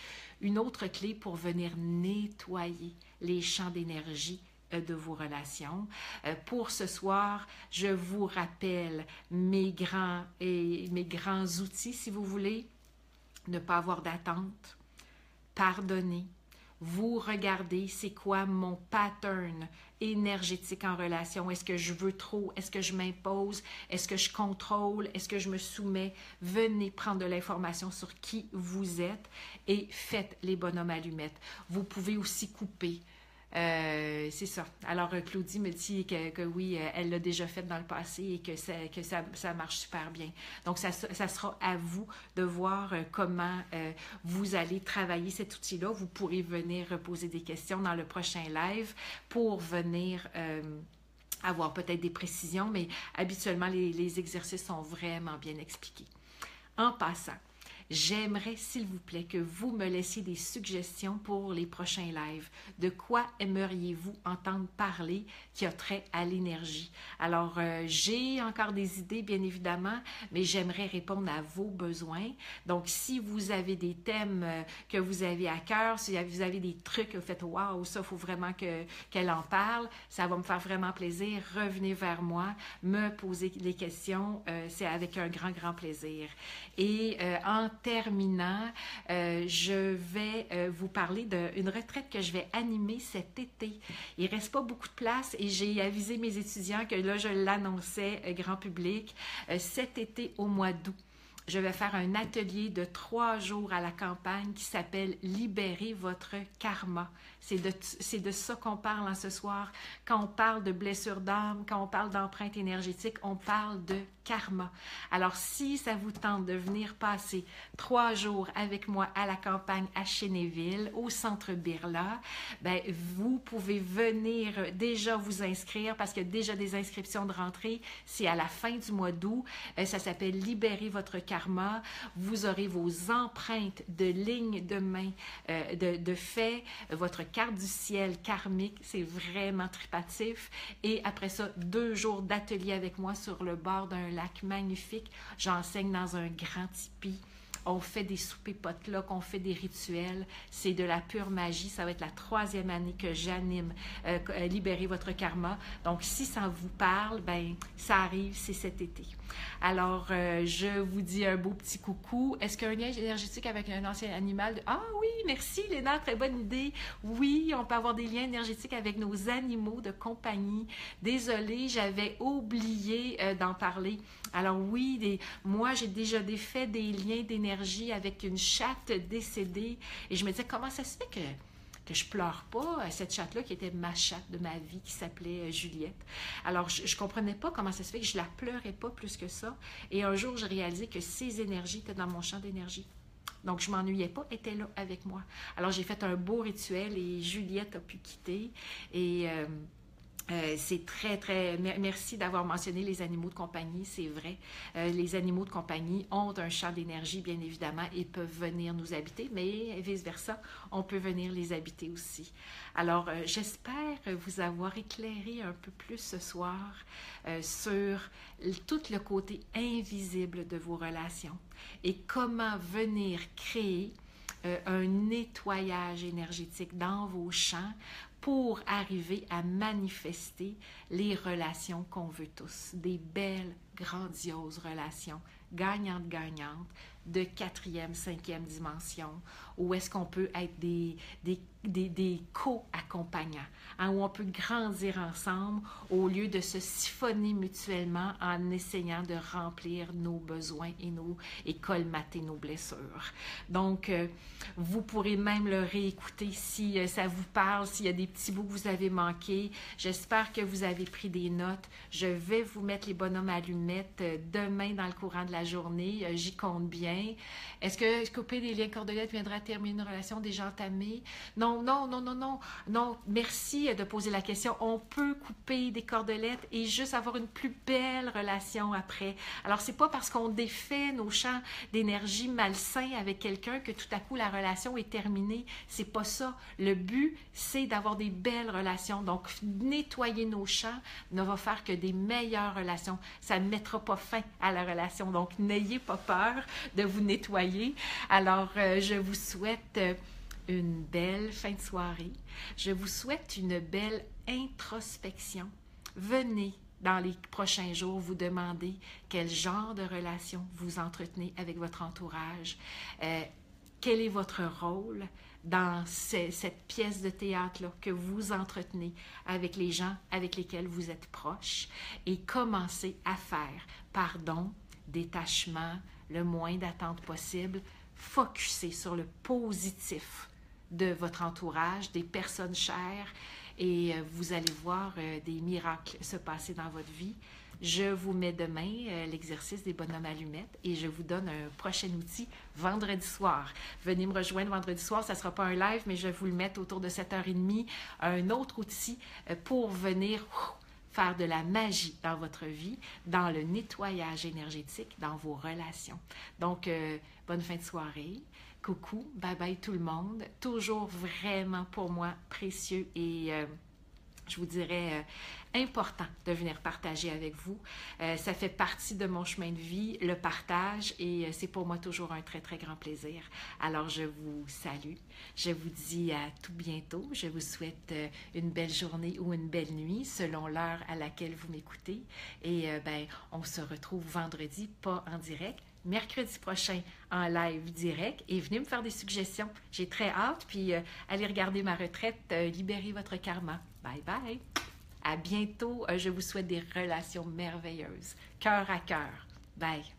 clé pour venir nettoyer les champs d'énergie de vos relations. Pour ce soir, je vous rappelle mes grands outils, si vous voulez. Ne pas avoir d'attente, pardonner, Vous regardez c'est quoi mon pattern énergétique en relation. Est-ce que je veux trop? Est-ce que je m'impose? Est-ce que je contrôle? Est-ce que je me soumets? Venez prendre de l'information sur qui vous êtes et faites les bonhommes allumettes. Vous pouvez aussi couper. C'est ça. Alors, Claudie me dit que oui, elle l'a déjà fait dans le passé et que ça marche super bien. Donc, ça sera à vous de voir comment vous allez travailler cet outil-là. Vous pourrez venir poser des questions dans le prochain live pour venir avoir peut-être des précisions, mais habituellement, les exercices sont vraiment bien expliqués. En passant, j'aimerais, s'il vous plaît, que vous me laissiez des suggestions pour les prochains lives. De quoi aimeriez-vous entendre parler qui a trait à l'énergie? Alors, j'ai encore des idées, bien évidemment, mais j'aimerais répondre à vos besoins. Donc, si vous avez des thèmes que vous avez à cœur, si vous avez des trucs que vous faites « Wow, ça, il faut vraiment qu'elle en parle », ça va me faire vraiment plaisir. Revenez vers moi, me poser des questions. C'est avec un grand, grand plaisir. Et en terminant, je vais vous parler d'une retraite que je vais animer cet été. Il ne reste pas beaucoup de place et j'ai avisé mes étudiants que là, je l'annonçais grand public. Cet été, au mois d'août, je vais faire un atelier de 3 jours à la campagne qui s'appelle « Libérez votre karma ». C'est de ça qu'on parle en ce soir. Quand on parle de blessure d'âme, quand on parle d'empreinte énergétique, on parle de karma. Alors, si ça vous tente de venir passer 3 jours avec moi à la campagne à Chénéville, au centre Birla, ben, vous pouvez venir déjà vous inscrire parce qu'il y a déjà des inscriptions de rentrée. C'est à la fin du mois d'août. Ça s'appelle « Libérez votre karma ». Vous aurez vos empreintes de lignes de main, de faits, votre carte du ciel karmique, c'est vraiment tripatif. Et après ça, 2 jours d'atelier avec moi sur le bord d'un lac magnifique. J'enseigne dans un grand tipi. On fait des soupers potluck, on fait des rituels. C'est de la pure magie. Ça va être la 3e année que j'anime Libérez votre karma. Donc, si ça vous parle, ben ça arrive, c'est cet été. Alors, je vous dis un beau petit coucou. Est-ce qu'un lien énergétique avec un ancien animal? Ah oui, merci Léna, très bonne idée. Oui, on peut avoir des liens énergétiques avec nos animaux de compagnie. Désolée, j'avais oublié d'en parler. Alors oui, moi, j'ai déjà fait des liens d'énergie avec une chatte décédée. Et je me disais, comment ça se fait que je pleure pas, cette chatte-là qui était ma chatte de ma vie, qui s'appelait Juliette. Alors, je comprenais pas comment ça se fait que je la pleurais pas plus que ça. Et un jour, j'ai réalisé que ces énergies étaient dans mon champ d'énergie. Donc, je m'ennuyais pas, elle était là avec moi. Alors, j'ai fait un beau rituel et Juliette a pu quitter. Et c'est très, très... Merci d'avoir mentionné les animaux de compagnie, c'est vrai. Les animaux de compagnie ont un champ d'énergie, bien évidemment, et peuvent venir nous habiter, mais vice-versa, on peut venir les habiter aussi. Alors, j'espère vous avoir éclairé un peu plus ce soir sur tout le côté invisible de vos relations et comment venir créer un nettoyage énergétique dans vos champs pour arriver à manifester les relations qu'on veut tous. Des belles, grandioses relations, gagnantes-gagnantes, de 4e, 5e dimension, où est-ce qu'on peut être des co-accompagnants, hein, où on peut grandir ensemble au lieu de se siphonner mutuellement en essayant de remplir nos besoins et colmater nos blessures. Donc, vous pourrez même le réécouter si ça vous parle, s'il y a des petits bouts que vous avez manqués. J'espère que vous avez pris des notes. Je vais vous mettre les bonhommes allumettes demain dans le courant de la journée. J'y compte bien. Est-ce que couper des liens cordelettes viendra terminer une relation déjà entamée? Non. Merci de poser la question. On peut couper des cordelettes et juste avoir une plus belle relation après. Alors, c'est pas parce qu'on défait nos champs d'énergie malsains avec quelqu'un que tout à coup la relation est terminée. C'est pas ça. Le but, c'est d'avoir des belles relations. Donc, nettoyer nos champs ne va faire que des meilleures relations. Ça ne mettra pas fin à la relation. Donc, n'ayez pas peur de vous nettoyer. Alors, je vous souhaite une belle fin de soirée. Je vous souhaite une belle introspection. Venez dans les prochains jours vous demander quel genre de relation vous entretenez avec votre entourage. Quel est votre rôle? dans cette pièce de théâtre-là que vous entretenez avec les gens avec lesquels vous êtes proches et commencez à faire pardon, détachement, le moins d'attente possible, focuser sur le positif de votre entourage, des personnes chères et vous allez voir des miracles se passer dans votre vie. Je vous mets demain l'exercice des bonhommes allumettes et je vous donne un prochain outil vendredi soir. Venez me rejoindre vendredi soir, ça ne sera pas un live, mais je vais vous le mettre autour de 7h30. Un autre outil pour venir faire de la magie dans votre vie, dans le nettoyage énergétique, dans vos relations. Donc, bonne fin de soirée. Coucou, bye bye tout le monde. Toujours vraiment pour moi précieux et je vous dirais important de venir partager avec vous. Ça fait partie de mon chemin de vie, le partage, et c'est pour moi toujours un très, très grand plaisir. Alors, je vous salue. Je vous dis à tout bientôt. Je vous souhaite une belle journée ou une belle nuit selon l'heure à laquelle vous m'écoutez. Et on se retrouve vendredi, pas en direct, mercredi prochain en live direct et venez me faire des suggestions. J'ai très hâte, puis allez regarder ma retraite, libérez votre karma. Bye bye! À bientôt, je vous souhaite des relations merveilleuses, cœur à cœur. Bye!